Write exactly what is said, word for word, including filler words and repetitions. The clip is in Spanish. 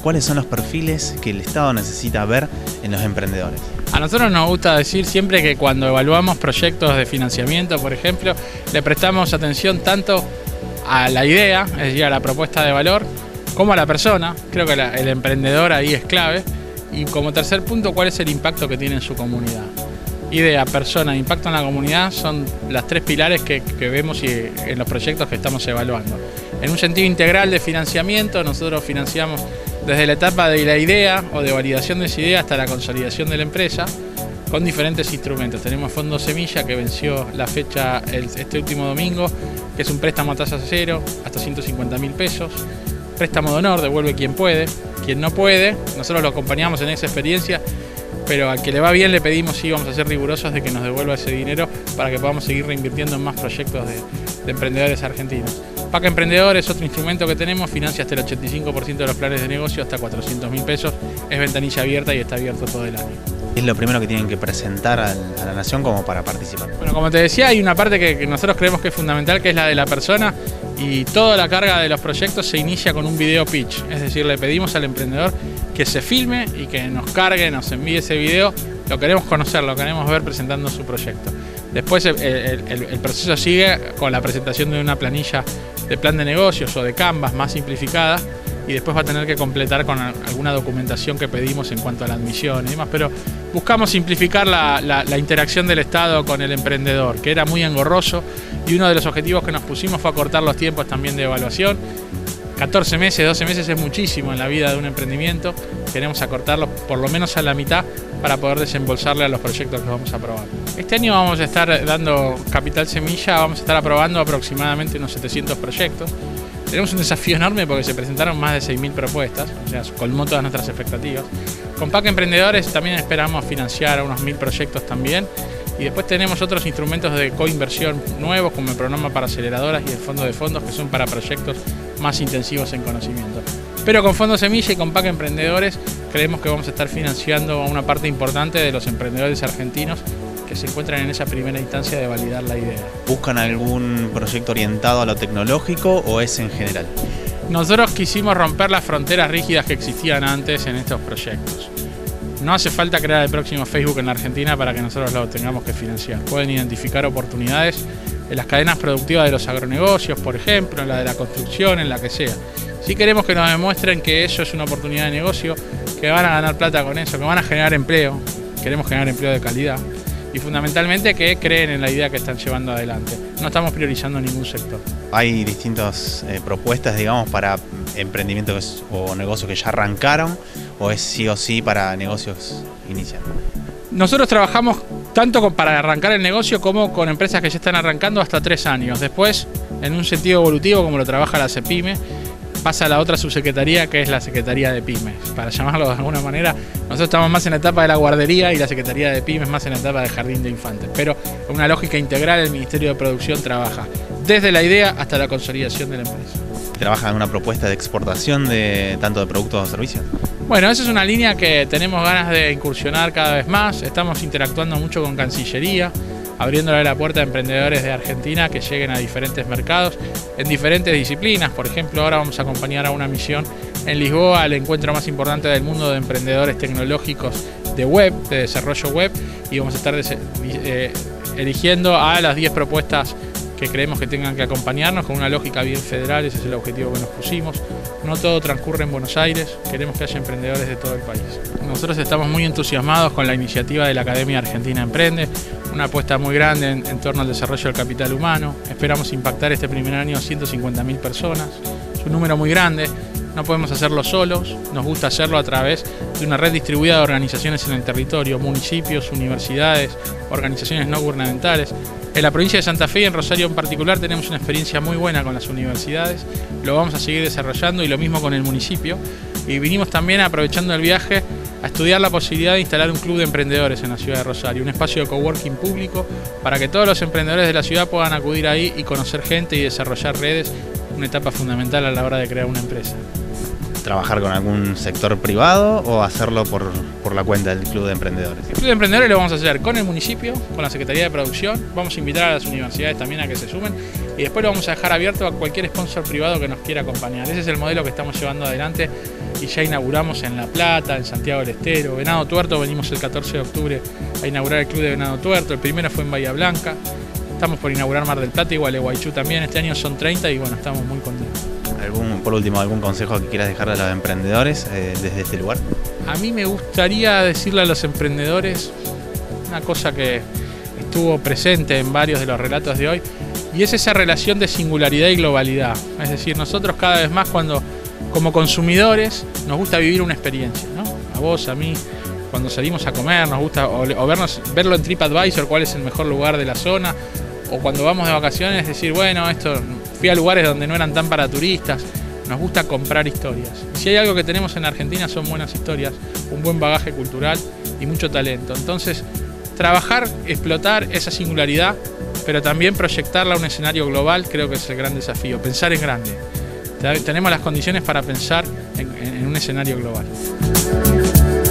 ¿cuáles son los perfiles que el Estado necesita ver en los emprendedores? A nosotros nos gusta decir siempre que cuando evaluamos proyectos de financiamiento, por ejemplo, le prestamos atención tanto a la idea, es decir, a la propuesta de valor, como a la persona. Creo que la, el emprendedor ahí es clave. Y como tercer punto, ¿cuál es el impacto que tiene en su comunidad? Idea, persona, impacto en la comunidad son las tres pilares que, que vemos y, en los proyectos que estamos evaluando. En un sentido integral de financiamiento, nosotros financiamos desde la etapa de la idea o de validación de esa idea hasta la consolidación de la empresa con diferentes instrumentos. Tenemos Fondo Semilla, que venció la fecha el, este último domingo, que es un préstamo a tasa cero hasta ciento cincuenta mil pesos. Préstamo de honor, devuelve quien puede. Quien no puede, nosotros lo acompañamos en esa experiencia, pero al que le va bien le pedimos, sí, vamos a ser rigurosos de que nos devuelva ese dinero para que podamos seguir reinvirtiendo en más proyectos de, de emprendedores argentinos. PAC Emprendedor es otro instrumento que tenemos, financia hasta el ochenta y cinco por ciento de los planes de negocio, hasta cuatrocientos mil pesos, es ventanilla abierta y está abierto todo el año. ¿Es lo primero que tienen que presentar a la nación como para participar? Bueno, como te decía, hay una parte que, que nosotros creemos que es fundamental, que es la de la persona, y toda la carga de los proyectos se inicia con un video pitch, es decir, le pedimos al emprendedor que se filme y que nos cargue, nos envíe ese video, lo queremos conocer, lo queremos ver presentando su proyecto. Después el, el, el proceso sigue con la presentación de una planilla de plan de negocios o de Canvas más simplificada, y después va a tener que completar con alguna documentación que pedimos en cuanto a la admisión y demás, pero buscamos simplificar la, la, la interacción del Estado con el emprendedor, que era muy engorroso, y uno de los objetivos que nos pusimos fue acortar los tiempos también de evaluación. catorce meses, doce meses es muchísimo en la vida de un emprendimiento, queremos acortarlo por lo menos a la mitad para poder desembolsarle a los proyectos que vamos a aprobar. Este año vamos a estar dando capital semilla, vamos a estar aprobando aproximadamente unos setecientos proyectos. Tenemos un desafío enorme porque se presentaron más de seis mil propuestas, o sea, colmó todas nuestras expectativas. Con PAC Emprendedores también esperamos financiar a unos mil proyectos también. Y después tenemos otros instrumentos de coinversión nuevos, como el programa para aceleradoras y el fondo de fondos, que son para proyectos más intensivos en conocimiento. Pero con Fondo Semilla y con PAC Emprendedores creemos que vamos a estar financiando a una parte importante de los emprendedores argentinos que se encuentran en esa primera instancia de validar la idea. ¿Buscan algún proyecto orientado a lo tecnológico o es en general? Nosotros quisimos romper las fronteras rígidas que existían antes en estos proyectos. No hace falta crear el próximo Facebook en la Argentina para que nosotros lo tengamos que financiar. Pueden identificar oportunidades en las cadenas productivas de los agronegocios, por ejemplo, en la de la construcción, en la que sea. Si queremos que nos demuestren que eso es una oportunidad de negocio, que van a ganar plata con eso, que van a generar empleo, queremos generar empleo de calidad, y fundamentalmente que creen en la idea que están llevando adelante. No estamos priorizando ningún sector. Hay distintas eh, propuestas, digamos, para emprendimientos o negocios que ya arrancaron, o es sí o sí para negocios iniciales. Nosotros trabajamos tanto con, para arrancar el negocio como con empresas que ya están arrancando hasta tres años. Después, en un sentido evolutivo, como lo trabaja la CEPYME, pasa a la otra subsecretaría, que es la Secretaría de Pymes. Para llamarlo de alguna manera, nosotros estamos más en la etapa de la guardería y la Secretaría de Pymes más en la etapa del jardín de infantes. Pero con una lógica integral, el Ministerio de Producción trabaja desde la idea hasta la consolidación de la empresa. ¿Trabajan en una propuesta de exportación de tanto de productos o servicios? Bueno, esa es una línea que tenemos ganas de incursionar cada vez más. Estamos interactuando mucho con Cancillería, abriéndole la puerta a emprendedores de Argentina que lleguen a diferentes mercados en diferentes disciplinas. Por ejemplo, ahora vamos a acompañar a una misión en Lisboa, al encuentro más importante del mundo de emprendedores tecnológicos de web, de desarrollo web, y vamos a estar eh, eligiendo a las diez propuestas que creemos que tengan que acompañarnos con una lógica bien federal. Ese es el objetivo que nos pusimos. No todo transcurre en Buenos Aires, queremos que haya emprendedores de todo el país. Nosotros estamos muy entusiasmados con la iniciativa de la Academia Argentina Emprende, una apuesta muy grande en, en torno al desarrollo del capital humano. Esperamos impactar este primer año a ciento cincuenta mil personas, es un número muy grande. No podemos hacerlo solos, nos gusta hacerlo a través de una red distribuida de organizaciones en el territorio, municipios, universidades, organizaciones no gubernamentales. En la provincia de Santa Fe y en Rosario en particular tenemos una experiencia muy buena con las universidades, lo vamos a seguir desarrollando y lo mismo con el municipio. Y vinimos también, aprovechando el viaje, a estudiar la posibilidad de instalar un club de emprendedores en la ciudad de Rosario, un espacio de coworking público para que todos los emprendedores de la ciudad puedan acudir ahí y conocer gente y desarrollar redes, una etapa fundamental a la hora de crear una empresa. ¿Trabajar con algún sector privado o hacerlo por, por por la cuenta del Club de Emprendedores? El Club de Emprendedores lo vamos a hacer con el municipio, con la Secretaría de Producción, vamos a invitar a las universidades también a que se sumen y después lo vamos a dejar abierto a cualquier sponsor privado que nos quiera acompañar. Ese es el modelo que estamos llevando adelante y ya inauguramos en La Plata, en Santiago del Estero, Venado Tuerto, venimos el catorce de octubre a inaugurar el Club de Venado Tuerto, el primero fue en Bahía Blanca, estamos por inaugurar Mar del Plata y Gualeguaychú también, este año son treinta y bueno, estamos muy contentos. ¿Algún, por último, algún consejo que quieras dejarle a los emprendedores eh, desde este lugar? A mí me gustaría decirle a los emprendedores una cosa que estuvo presente en varios de los relatos de hoy y es esa relación de singularidad y globalidad. Es decir, nosotros cada vez más cuando como consumidores nos gusta vivir una experiencia, ¿no? A vos, a mí, cuando salimos a comer nos gusta o, o vernos, verlo en TripAdvisor, cuál es el mejor lugar de la zona, o cuando vamos de vacaciones decir, bueno, esto fui a lugares donde no eran tan para turistas. Nos gusta comprar historias. Y si hay algo que tenemos en Argentina son buenas historias, un buen bagaje cultural y mucho talento. Entonces, trabajar, explotar esa singularidad, pero también proyectarla a un escenario global, creo que es el gran desafío. Pensar en grande. Tenemos las condiciones para pensar en, en un escenario global.